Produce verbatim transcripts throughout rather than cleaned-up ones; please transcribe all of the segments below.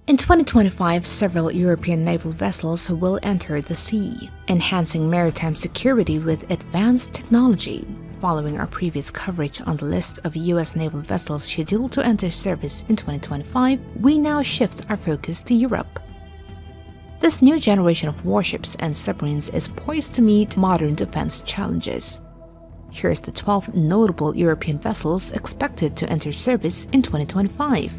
In twenty twenty-five, several European naval vessels will enter the sea, enhancing maritime security with advanced technology. Following our previous coverage on the list of U S naval vessels scheduled to enter service in twenty twenty-five, we now shift our focus to Europe. This new generation of warships and submarines is poised to meet modern defense challenges. Here's the twelve notable European vessels expected to enter service in twenty twenty-five.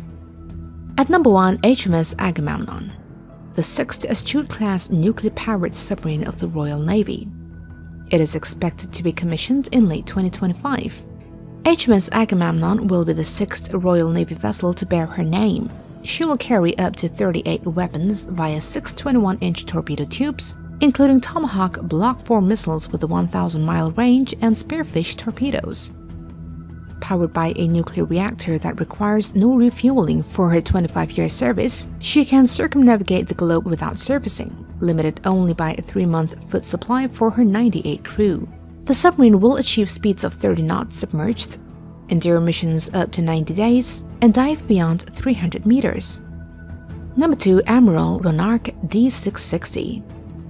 At number one, H M S Agamemnon, the sixth Astute-class nuclear-powered submarine of the Royal Navy. It is expected to be commissioned in late twenty twenty-five. H M S Agamemnon will be the sixth Royal Navy vessel to bear her name. She will carry up to thirty-eight weapons via six twenty-one inch torpedo tubes, including Tomahawk Block four missiles with a one thousand mile range and Spearfish torpedoes. Powered by a nuclear reactor that requires no refueling for her twenty-five year service, she can circumnavigate the globe without servicing, limited only by a three month food supply for her ninety-eight crew. The submarine will achieve speeds of thirty knots submerged, endure missions up to ninety days, and dive beyond three hundred meters. Number two, Admiral Ronarc'h D six sixty.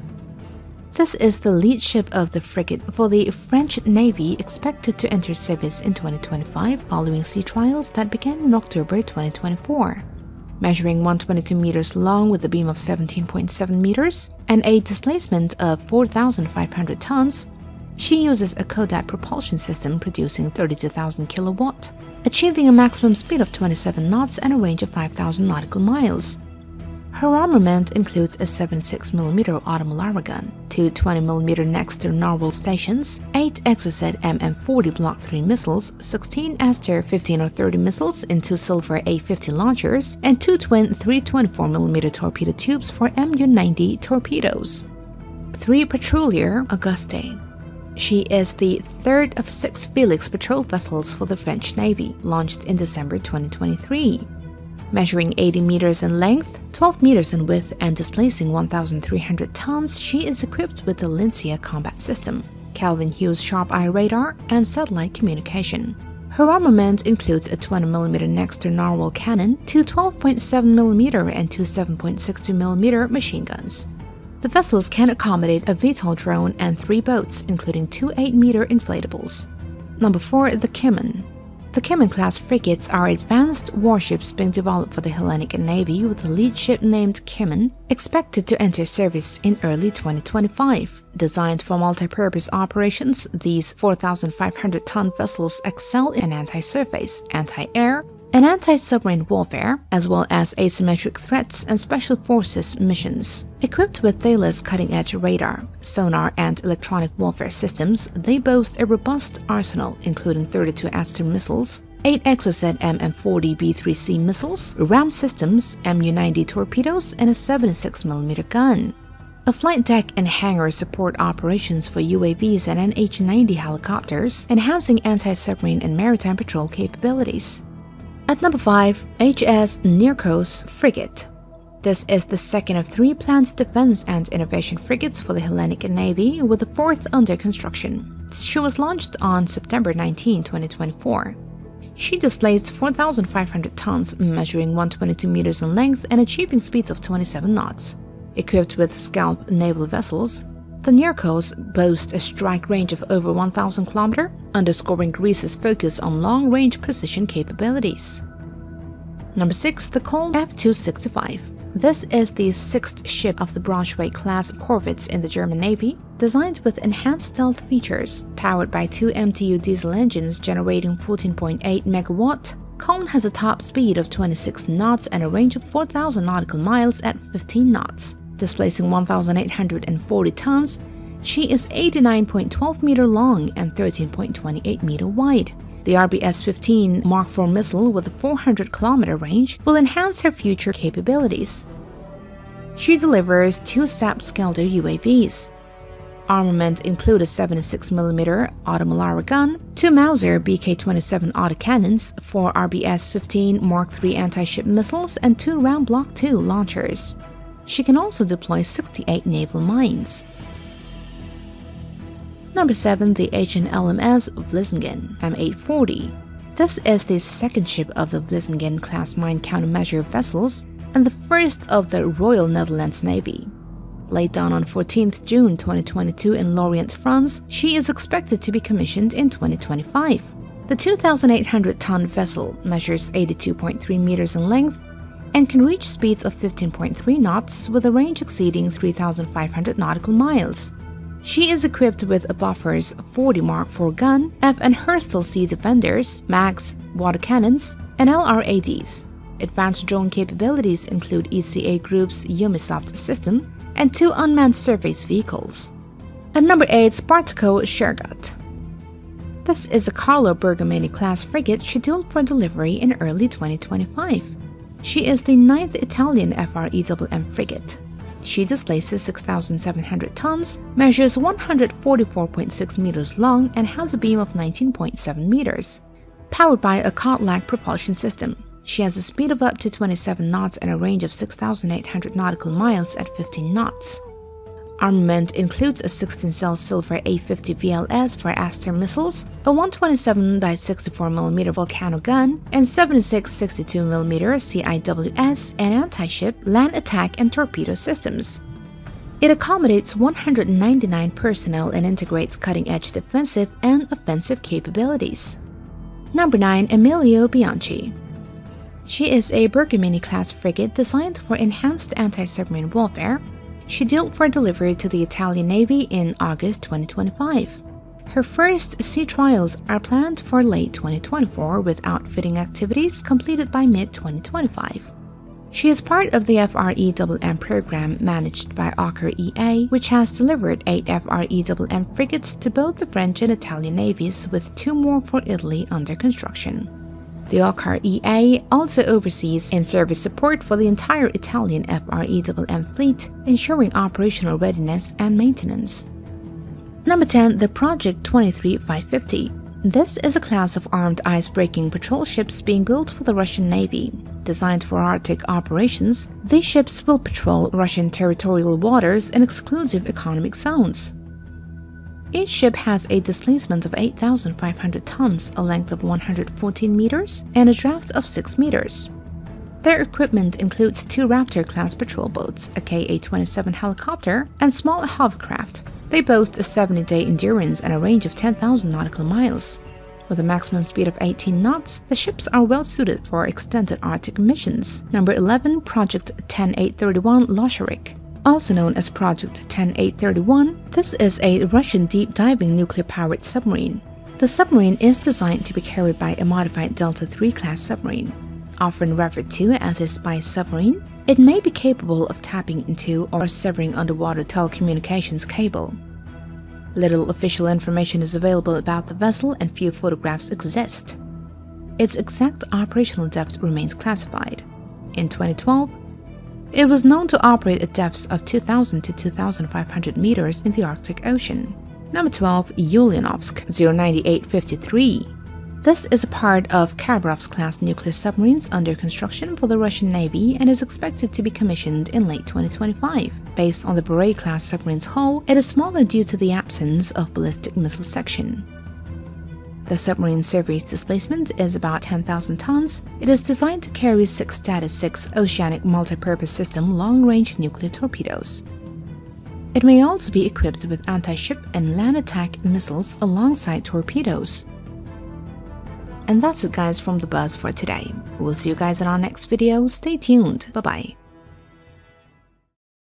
This is the lead ship of the frigate for the French Navy, expected to enter service in twenty twenty-five following sea trials that began in October twenty twenty-four. Measuring one hundred twenty-two meters long with a beam of seventeen point seven meters and a displacement of four thousand five hundred tons, she uses a Kodak propulsion system producing thirty-two thousand kilowatt, achieving a maximum speed of twenty-seven knots and a range of five thousand nautical miles. Her armament includes a seventy-six millimeter Outre-mer gun, two twenty millimeter Nexter narwhal stations, eight Exocet M M forty Block three missiles, sixteen Aster fifteen or thirty missiles in two Silver A fifty launchers, and two twin three twenty-four millimeter torpedo tubes for M U ninety torpedoes. three Patrouiller Auguste. She is the third of six Felix patrol vessels for the French Navy, launched in December twenty twenty-three. Measuring eighty meters in length, twelve meters in width, and displacing one thousand three hundred tons, she is equipped with the Lincia combat system, Kelvin Hughes sharp-eye radar, and satellite communication. Her armament includes a twenty millimeter Nexter narwhal cannon, two twelve point seven millimeter and two seven point six two millimeter machine guns. The vessels can accommodate a V TOL drone and three boats, including two eight meter inflatables. Number four, the Kimen. The Kimen-class frigates are advanced warships being developed for the Hellenic Navy, with the lead ship named Kimen, expected to enter service in early twenty twenty-five. Designed for multi-purpose operations, these four thousand five hundred ton vessels excel in anti-surface, anti-air, and anti-submarine warfare, as well as asymmetric threats and special forces missions. Equipped with Thales cutting-edge radar, sonar, and electronic warfare systems, they boast a robust arsenal, including thirty-two Aster missiles, eight Exocet M M forty B three C missiles, RAM systems, M U ninety torpedoes, and a seventy-six millimeter gun. A flight deck and hangar support operations for U A Vs and N H ninety helicopters, enhancing anti-submarine and maritime patrol capabilities. At number five, H S Ronarc'h frigate. This is the second of three planned defense and innovation frigates for the Hellenic Navy, with the fourth under construction. She was launched on September nineteenth, twenty twenty-four. She displaced four thousand five hundred tons, measuring one hundred twenty-two meters in length and achieving speeds of twenty-seven knots. Equipped with Scalp naval vessels, the Ronarc'h boast a strike range of over one thousand kilometers, underscoring Greece's focus on long-range precision capabilities. Number six, the Cole F two sixty-five. This is the sixth ship of the Braunschweig-class corvettes in the German Navy, designed with enhanced stealth features. Powered by two M T U diesel engines generating fourteen point eight megawatt, Cole has a top speed of twenty-six knots and a range of four thousand nautical miles at fifteen knots. Displacing one thousand eight hundred forty tons, she is eighty-nine point one two meter long and thirteen point two eight meter wide. The R B S fifteen Mark four missile with a four hundred kilometer range will enhance her future capabilities. She delivers two SAP Skelder U A Vs. Armament include a seventy-six millimeter Outre-mer gun, two Mauser B K twenty-seven autocannons, four R B S fifteen Mark three anti-ship missiles, and two Round Block two launchers. She can also deploy sixty-eight naval mines. Number seven, the H N L M S Vlissingen M eight forty. This is the second ship of the Vlissingen-class mine countermeasure vessels, and the first of the Royal Netherlands Navy. Laid down on fourteenth June twenty twenty-two in Lorient, France, she is expected to be commissioned in twenty twenty-five. The two thousand eight hundred ton vessel measures eighty-two point three meters in length and can reach speeds of fifteen point three knots with a range exceeding three thousand five hundred nautical miles. She is equipped with a Bofors forty Mark four gun, F and Herstal Sea Defenders, mags, water cannons, and L R A Ds. Advanced drone capabilities include E C A Group's Umisoft system and two unmanned surface vehicles. And number eight, Spartaco Shergat. This is a Carlo Bergamini-class frigate scheduled for delivery in early twenty twenty-five. She is the ninth Italian F R E M M frigate. She displaces six thousand seven hundred tons, measures one hundred forty-four point six meters long, and has a beam of nineteen point seven meters. Powered by a Codlac propulsion system, she has a speed of up to twenty-seven knots and a range of six thousand eight hundred nautical miles at fifteen knots. Armament includes a sixteen cell Silver A fifty V L S for Aster missiles, a one twenty-seven by sixty-four millimeter Volcano gun, and seventy-six sixty-two millimeter C I W S and anti-ship, land attack, and torpedo systems. It accommodates one hundred ninety-nine personnel and integrates cutting-edge defensive and offensive capabilities. Number nine. Emilio Bianchi. She is a Bergamini-class frigate designed for enhanced anti-submarine warfare, scheduled for delivery to the Italian Navy in August twenty twenty-five. Her first sea trials are planned for late twenty twenty-four, with outfitting activities completed by mid twenty twenty-five. She is part of the F R E M M program managed by Outre E A, which has delivered eight F R E M M frigates to both the French and Italian navies, with two more for Italy under construction. The Outre E A also oversees in-service support for the entire Italian F R E M M fleet, ensuring operational readiness and maintenance. Number ten. The Project twenty-three five fifty. This is a class of armed ice-breaking patrol ships being built for the Russian Navy. Designed for Arctic operations, these ships will patrol Russian territorial waters and exclusive economic zones. Each ship has a displacement of eight thousand five hundred tons, a length of one hundred fourteen meters, and a draft of six meters. Their equipment includes two Raptor-class patrol boats, a K A twenty-seven helicopter, and small hovercraft. They boast a seventy day endurance and a range of ten thousand nautical miles. With a maximum speed of eighteen knots, the ships are well suited for extended Arctic missions. Number eleven. Project ten eight thirty-one Ronarc'h. Also known as Project ten eight thirty-one, this is a Russian deep-diving nuclear-powered submarine. The submarine is designed to be carried by a modified Delta three class submarine. Often referred to as a spy submarine, it may be capable of tapping into or severing underwater telecommunications cable. Little official information is available about the vessel and few photographs exist. Its exact operational depth remains classified. In twenty twelve, it was known to operate at depths of two thousand to two thousand five hundred meters in the Arctic Ocean. Number twelve. Ulyanovsk zero nine eight five three. This is a part of Khabarovsk-class nuclear submarines under construction for the Russian Navy and is expected to be commissioned in late twenty twenty-five. Based on the Borei-class submarine's hull, it is smaller due to the absence of ballistic missile section. The submarine surface displacement is about ten thousand tons. It is designed to carry six Status six Oceanic Multipurpose System long-range nuclear torpedoes. It may also be equipped with anti-ship and land attack missiles alongside torpedoes. And that's it guys from The Buzz for today. We'll see you guys in our next video. Stay tuned. Bye bye.